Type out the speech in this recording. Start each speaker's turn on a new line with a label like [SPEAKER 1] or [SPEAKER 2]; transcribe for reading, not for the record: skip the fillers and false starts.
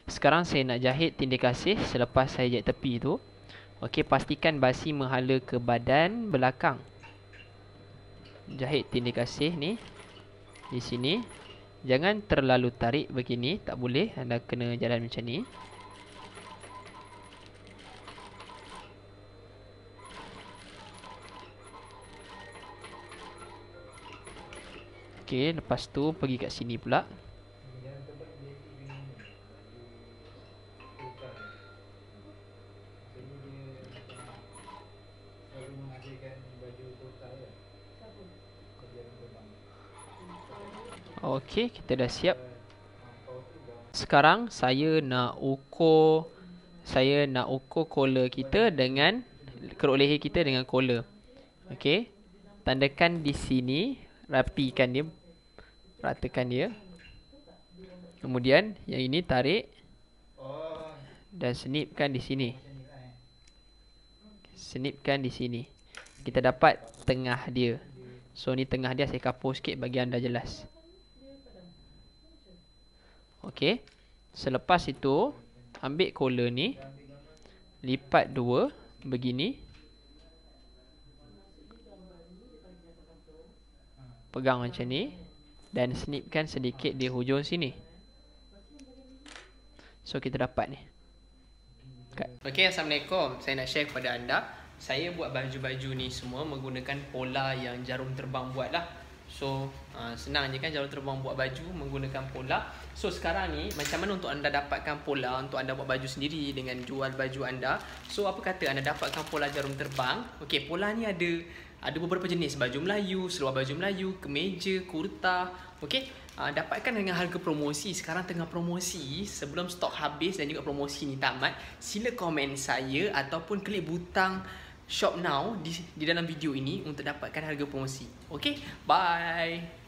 [SPEAKER 1] Sekarang saya nak jahit tindih kasih selepas saya jahit tepi tu. Okey, pastikan basi menghala ke badan belakang. Jahit tindih kasih ni di sini. Jangan terlalu tarik begini, tak boleh. Anda kena jalan macam ni. Okey, lepas tu pergi kat sini pula. Okey, kita dah siap. Sekarang saya nak ukur collar kita dengan keruk leher kita dengan collar. Okey. Tandakan di sini, rapikan dia, ratakan dia. Kemudian yang ini tarik dan senipkan di sini. Senipkan di sini. Kita dapat tengah dia. So ni tengah dia, saya kapur sikit bagi anda jelas. Okey. Selepas itu, ambil collar ni, lipat dua begini. Pegang macam ni dan snipkan sedikit di hujung sini. So kita dapat ni. Okey, Assalamualaikum. Saya nak share kepada anda, saya buat baju-baju ni semua menggunakan pola yang Jarum Terbang buat lah. So senang je kan Jarum Terbang buat baju menggunakan pola. So sekarang ni macam mana untuk anda dapatkan pola untuk anda buat baju sendiri dengan jual baju anda. So apa kata anda dapatkan pola Jarum Terbang. Okey, pola ni ada beberapa jenis: baju Melayu, seluar baju Melayu, kemeja, kurta. Okey, dapatkan dengan harga promosi. Sekarang tengah promosi, sebelum stok habis dan juga promosi ni tamat, sila komen saya ataupun klik butang shop now di dalam video ini untuk dapatkan harga promosi. Okey, bye.